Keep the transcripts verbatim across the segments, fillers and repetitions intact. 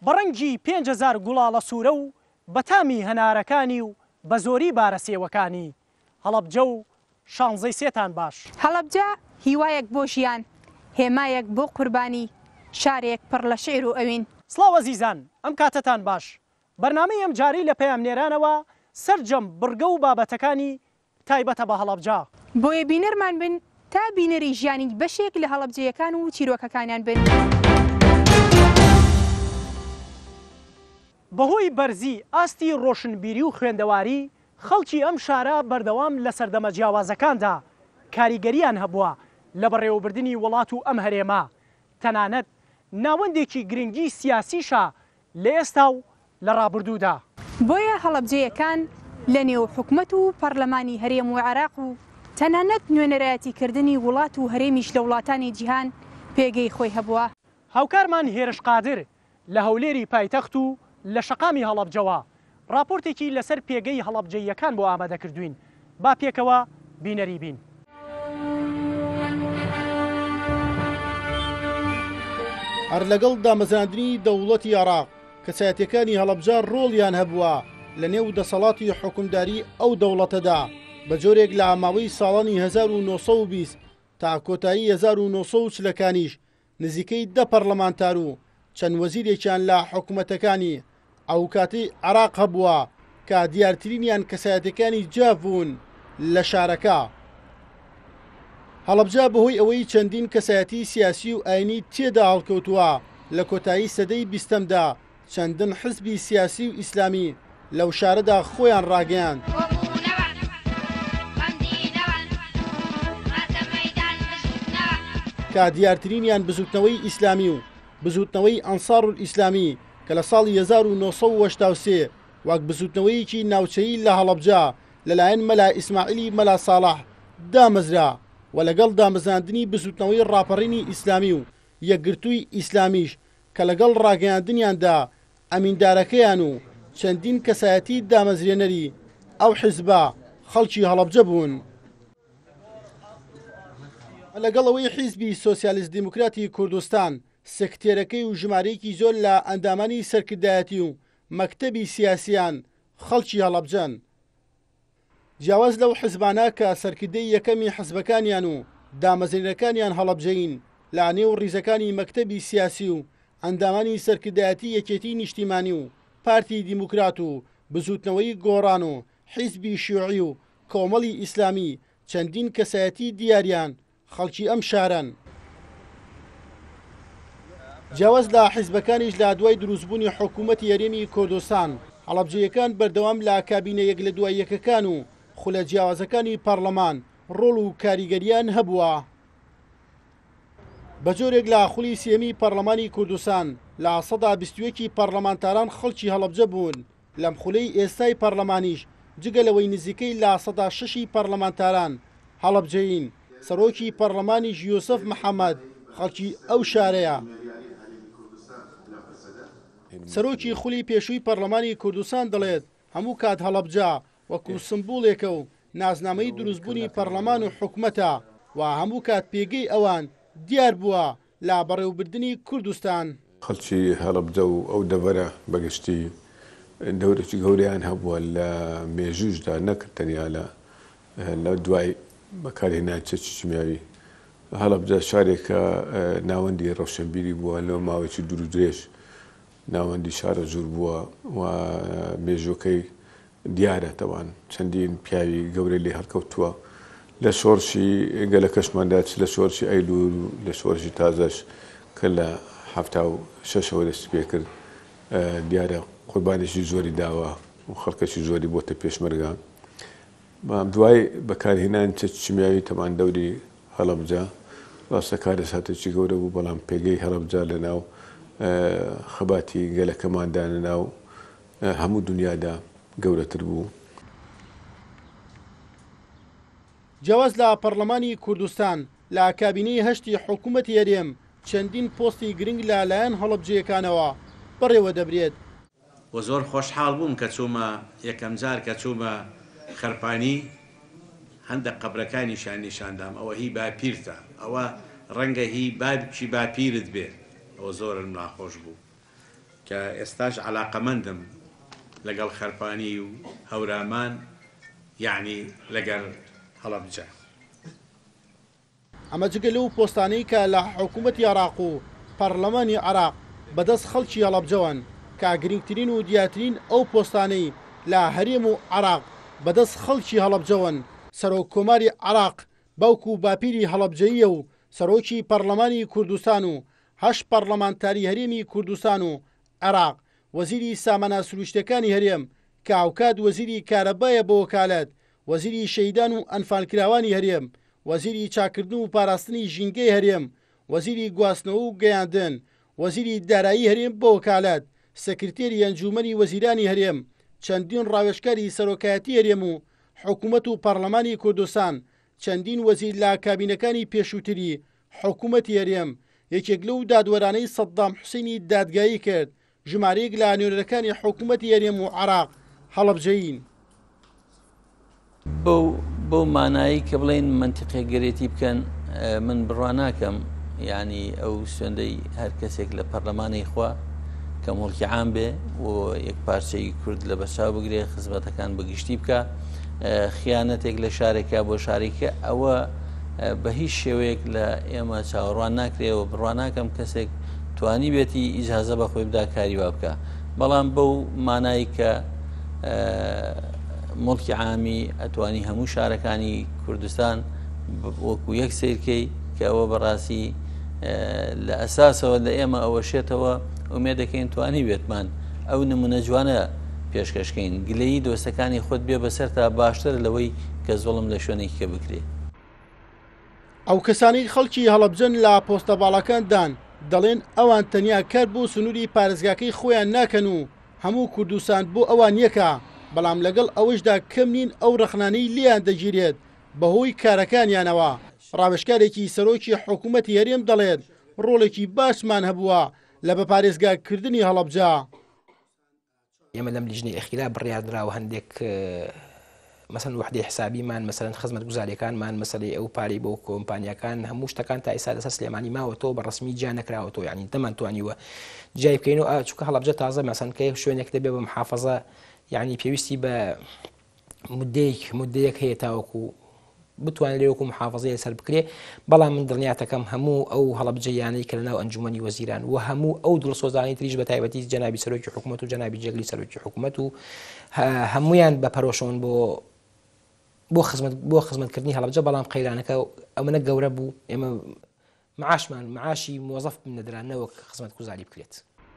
بەڕەنگی پێنج هەزار گوڵاڵە سوورە و بەتامی هەنارەکانی و بە زۆری بارە سێوەکانی هەڵەبجە و شانزەی سێتان باش. هەڵەبجە هیوایەک بۆ ژیان، هێمایەک بۆ قوربانی، شارێک پڕ لە شێر و ئەوین. سڵاو عەزیزان، ئەم کاتتان باش. بەرنامەی ئەم جاری لە پەیامنێرانەوە سەرجەم بڕگە و بابەتەکانی تایبەتە بە هەڵەبجە. بۆیە بینەرمان بن تا بینەری ژیانی بەشێک لە هەڵەبجەیەکان و چیرۆکەکانیان بن. بەهۆی بەرزی ئاستی ڕۆشنبیری و خوێندەواری خەڵکی ئەم شارە بەردەوام لە سەردەمە جیاوازەکاندا کاریگەریان هەبووە لە بەڕێوەبردننی وڵات و ئەم هەرێمە، تەنانەت ناوەندێکی گرنگی سیاسیشە لە ئێستا و لە ڕابردوودا. بۆیە هەڵەبجەیەکان لە نێو حکومەت و پەرلەمانی هەرێم و عێراق و تەنانەت نوێنەرایەتیکردنی وڵات و هەرێمیش لە وڵاتانی جیهان پێگەی خۆی هەبووە. هاوکارمان هێرش قادر لە هەولێری پایتەخت و لە شەقامی هەڵەبجەوە راپۆرتێکی لەسەر پێگەی هەڵەبجەیەکان بۆ ئامادەکردوین. با پێکەوە بینەری بین. هەر لەگەڵ دامەزراندنی دەوڵەتی عێراق کەسایەتیەکانی هەڵەبجە ڕۆڵیان هەبووە لە نێو دەسەڵاتی حکومداری ئەو دەوڵەتەدا بە جۆرێک لە ئاماوەی ساڵانی هەزار و نۆ سەد و بیست تا کۆتایی هەزار و نۆ سەد و چلەکانیش نزیکەی دە پەرلەمانتار و چەند وەزیرێکیان لە حکوومەتەکانی ئەو کاتی عێراق هەبووە کە دیارترینیان کەسایەتەکانی جیاڤبوون لە شارەکە. هەڵەبجە بەهۆی ئەوەی چەندین کەسایەتی سیاسی و ئاینی تێدا هەڵکەوتووە لە کۆتایی سەدەی بیستەمدا چەندن حزبی سیاسی و ئیسلامی لەو شارەدا خۆیان ڕاگەیاند. کە دیارترینیان بزوتنەوەی ئیسلامی و بزوتنەوەی ئەنسار ئیسلامی کە لە ساڵی هەزار و نۆ سەد و هەشتا و سێ وەک بزوتنەوەیەکی ناوچەیی لە هەڵەبجە لەلایەن مەلا ئیسماعیلی مەلا ساڵح دامەزرا و لەگەڵ دامەزاندنی بزوتنەوەی ڕاپەڕینی ئیسلامی و یەکگرتووی ئیسلامیش کە لەگەڵ ڕاگەیاندنیاندا ئەمیندارەکەیان و چەندین کەسایەتی دامەزرێنەری ئەو حیزبە خەڵکی هەڵەبجە بوون. لەگەڵەوەی حیزبی سۆسیالیست دیموکراتی کوردستان سکتێرەکەی و ژمارەیەکی زۆر لە ئەندامانی سەرکردایەتی و مەکتەبی سیاسیان خەڵکی هەڵەبجەن. جیاواز لەو حزبانە کە سەرکردەی یەکەمی حزبەکانیان و دامەزرێنەکانیان هەڵەبجەین لە نێو ڕیزەکانی مەکتەبی سیاسی و ئەندامانی سەرکردایەتی یەکێتی نیشتیمانی و پارتی دیموکرات و بزوتنەوەی گۆڕان و حیزبی شیوعی و کۆمەڵی ئیسلامی چەندین کەسایەتی دیاریان خەڵکی ئەم شارەن. جیاواز لە حیزبەکانیش لە دوای دروستبوونی حکوومەتی هەرێمی کوردستان هەڵەبجەیەکان بەردەوام لە کابینە یەک لە دوای یەکەکان و خولە جیاوازەکانی پەرلەمان ڕۆڵ و کاریگەریان هەبووە. بە جۆرێک لە خولی سێمی پەرلەمانی کوردستان لە سەدا بیست و یەکی پەرلەمانتاران خەڵکی هەڵەبجە بوون. لەم خولەی ئێستای پەرلەمانیش جگەلەوەی نزیکەی لە سەدا شەشی پەرلەمانتاران هەڵەبجەین. سەرۆکی پەرلەمانی یوسف محەممەد خەڵکی ئەو شارەیە. سەرۆکی خولی پێشووی پەرلەمانی کوردستان دەڵێت هەموو کات هەڵەبجە وەکو سمبوڵێکە و نازنامەی دروستبوونی پەرلەمان و حکومەتە و هەموو کات پێگەی ئەوان دیار بووە لا بەڕێوەبردننی کوردستان. خەڵکی هەڵەبجە و ئەو دەڤەرە بەگشتی دەورێکی گەوریان هەبووە لە مێژوشدا نەکرد تەنیا لە لە دوای بەکارهێنان چەکی چیمیاوی. هەڵەبجە شارێکە ناوەندی ڕەوشنبیری بووە لەو ماوەیەکی دوور و درێژ ناوەندی شارە زۆر بووە و مێژوەکەی دیارە تەوان چەندین پیاوی گەورەی لێ هەرکەوتووە لە شۆڕشی گەلە کەشماندا لە شۆڕشی ئەیلول و لە شۆڕشی تازەش کە لە هەفتا و شەشەوە دەست پێ کرد دیارە قوربانێکی زۆری داوە و خەڵکەشی زۆری بۆتە پێشمەرگە. دوای بەکارهێنان چەکیمیاوی تەمان دەوری هەڵەبجە ڕاستە کارە هاتێکی گەورە بوو، بەڵام پێگەی هەڵەبجە لە ناو خەباتی گەلەکەماندا لە ناو هەموو دنیادا گەورەتر بوو. جیاواز لە پەرلەمانی کوردستان لە کابینەی هەشتی حکوومەتی هەرێم چەندین پۆستی گرنگ لەلایەن هەڵەبجەیەکانەوە بەڕێوە دەبرێت. و زۆر خۆشحاڵ بووم کە چوومە یەکەم جار کە چوومە خەرپانی هەندێک قەبرەکانیشان نیشاندام. ئەوە هی باپیرتە، ئەوە ڕەنگە هی بابکی باپیرت بێ. ئەوە زۆرم ناخۆش بوو. کە ئێستاش علاقەمەندم لەگەڵ خەرپانی و هەورامان یعنی لەگەڵ هەڵەبجە. ئەمە جگە لەو پۆستانەی کە لە حکوومەتی عێراق و پەرلەمانی عێراق بەدەست خەڵکی هەڵەبجەوەن کە گرنگترین و دیاترین ئەو پۆستانەی لە هەرێم و عێراق بەدەست خەڵکی هەڵەبجەوەن سەرۆک کۆماری عێراق باوکو و باپیری هەڵەبجەییە و سەرۆکی پەرلەمانی کوردستان و هەشت پەرلەمانتاری هەرێمی کوردستان و عێراق وەزیری سامانە سروشتەکانی هەرێم کە ئاوکات وەزیری کارەبایە بە وەکالەت وەزیری شەیدان و ئەنفالکراوانی هەرێم وەزیری چاکردن و پاراستنی ژینگەی هەرێم وەزیری گواستنەوە و گەیاندن وەزیری دارایی هەرێم بە وەکالەت سەکرتێری ئەنجومەنی وەزیرانی هەرێم چەندین ڕاوێژکاری سەرۆکایەتی هەرێم و حکوومەت و پەرلەمانی کوردستان چەندین وەزیر لە کابینەکانی پێشووتری حکوومەتی هەرێم یەکێک لەو دادوەرانەی سەدام حوسێنی دادگایی کرد ژمارەیەک لە نوێنەرەکانی حکوومەتی هەرێم و عێراق هەڵەبجەین. بەو مانایی کە بڵێن منتیقی گەرێتی بکەن من بڕوا ناکەم یعنی ئەو سوێندەی هەر کەسێک لە پەرلەمانی خوا کە مڵکی عام بێ و یەک پارچەی کورد لە بەرچاو بگرێ خزمەتەکان بەگشتی بکە خیانەتێک لە شارێکە بۆ شارێکە ئەوە بە هیچ شێوەیەک لە ئێمە چاوەڕوان ناکرێەوە بڕوا ناکەم کەسێک توانی بێتی ئیجازە بە خۆی بدا کاری وا بکە بەڵام بەو مانایی کە مڵکی عامی ئەتوانی هەموو شارەکانی کوردستان وەکو یەک سیرکەی کە ئەوە بەڕاستی لە ئەساسەوە لە ئێمە ئەوە شێتەوە ئومێ دەکەین توانی بێتمان ئەو نمونە جوانە پێشکەشکەین گلەیی دۆستەکانی خۆت بێ بەسەر تا باشتر لەوەی کە زۆڵم لە شوێنێکی کە بکرێ. ئەو کەسانی خەڵکی هەڵەبجەن لە پۆستە باڵەکاندان دەڵێن ئەوان تەنیا کار بۆ سنووری پارێزگاکەی خۆیان ناکەن و هەموو کوردستان بۆ ئەوان یەکە بەڵام لەگەڵ ئەوەشدا کەم نین ئەو ڕەخنانەی لیان دەگیرێت بەهۆی کارەکانیانەوە. ڕاوێژکارێکی سەرۆکی حکوومەتی هەرێم دەڵێت ڕۆڵێکی باشمان هەبووە لە بە پارێزگاکردنی هەڵەبجە. ئێمە لەم لیژنەی ئەخیرا بڕیاردراوە هەندێک مەسەن وحدەی حسابیمان مەسەرەن خزمەت گوزاریەکانمان مەسەلەی ئەو پارەی بۆ کۆمپانیەکان هەموو شتەکان تا ئێستا لەسەر سلێمانی ماوەتەوە بە ڕسمی جا نەکراوەتەوە یعنی دەمانتوانیوە جای بکەینەوە چونکە هەڵەبجە تازە مەسەن کە شوێنێک دەبێ بە محافەزە یعنی پێویستی بە مدەیەک مدەیەک هەیە تاوەکو بتوانێت لێوەکو محافەزەیە سەر بکرێ بەڵام من دڵنیاتەکەم هەموو ئەو هەڵەبجەیانەی کە لەناو ئەنجومەنی وەزیران و هەموو ئەو دڵسۆزانی تریش بە تایبەتی جەنابی سەرۆکی حکوومەت و جەنابی جێگلی سەرۆکی حکوومەت و هەمویان بە پەرۆشەون بۆ بۆ خزمەت بۆ خزمەتکردنی هەڵەبجە بەڵام قەیرانەکە ئەمەنە گەورە بوو ئێمە معاشمان معاشی مۆزەف نەدرانەوە خزمەت گوزاری بکرێت.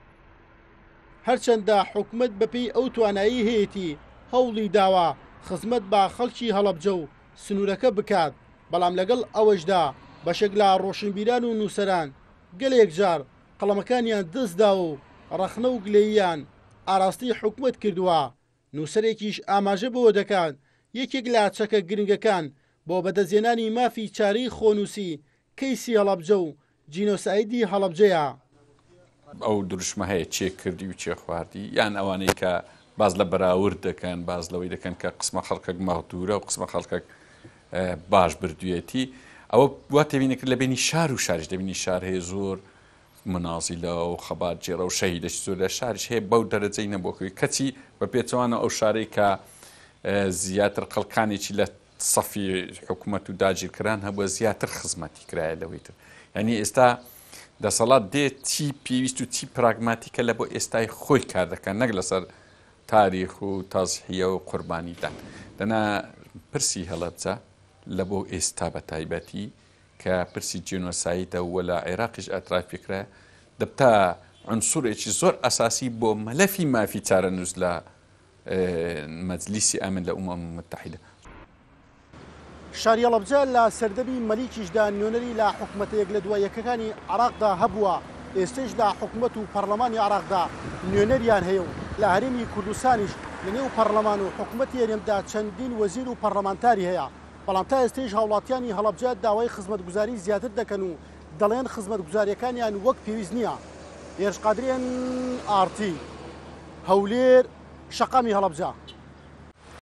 هەرچەندە حکوومەت بەپێی ئەو توانایی هەیەی هەوڵی داوە خزمەت بە خەڵکی هەڵەبجە و سنوورەکە بکات بەڵام لەگەڵ ئەوەشدا بەشێک لە ڕۆشنبیران و نووسەران گەلێک جار قەڵەمەکانیان دەستدا و ڕەخنە و گلەییان ئاراستی حکوومەت کردووە. نووسەرێکیش ئاماژە بەوە دەکات یەکێک لە چەکە گرنگەکان بۆ بەدەستێنانی مافی چارەی خۆنووسی کەیسی هەڵەبجە و جینۆسایدی هەڵەبجەیە. ئەو دروشمە هەیە چێ کردی و چێ خواردی یان ئەوانەی کە باز لە بەراورد دەکەن باز لەوەی دەکەن کە قسمە خەڵکەک مەغدورە و قسمە خەڵکەک باش بردوێتی ئەوە وا تێبینە کرد لە بینی شار و شاریش دەبینی شار هەیە زۆر منازیلە و خەبات جێرە و شەهیدەش زۆر لە شاریش هەیە بەو دەرەجەی نەبووکەوەی کەچی بە پێچەوانە ئەو شارەی کە زیاتر خەڵکانێکی لە سەفی حکوومەت و داگیرکران هەبووە زیاتر خزمەتی کرایە لەوەی تر یعنی ئێستا دەسەڵات دێت چی پێویست و چی پراگماتیکە لە بۆ ئێستای خۆی کار دەکەن نەک لەسەر تاریخ و تازحیە و قوربانیدان دەنا پرسی هەڵەبجە لە بۆ ئێستا بە تایبەتی کە پرسی جێنۆسایدە وە لە عێراقیش ئەترافیکرا دەبتا عنسوورێکی زۆر ئەساسی بۆ مەلەفی مافی چارەنووس لە مەجلیسی ئەمن لە ئومەم متحیدە. شاری هەڵەبجە لە سەردەمی مەلیکیشدا نوێنەری لە حکوومەتەیەک لە دوایەکەکانی عێراقدا هەبووە ئێستش لە حکوومەت و پەرلەمانی عێراقدا نوێنەریان هەیە و لە هەرێمی کوردستانیش لە نێو پەرلەمان و حکوومەتی هەرێمدا چەندین وەزیر و پەرلەمانتاری هەیە بەڵام تا ئێستش هاوڵاتیانی هەڵەبجە داوای خزمەتگوزاری زیاتر دەکەن و دەڵێن خزمەتگوزاریەکانیان وەک پێویست نییە. هێرشقادرێن ئارتی هەولێر شەقامی هەڵەبجە.